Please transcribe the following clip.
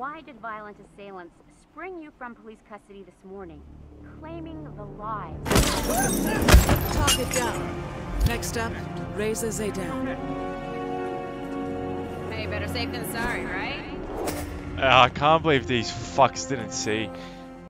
Why did violent assailants spring you from police custody this morning, claiming the lives? Target down. Next up, Reza Zaydan. Hey, better safe than sorry, right? I can't believe these fucks didn't see.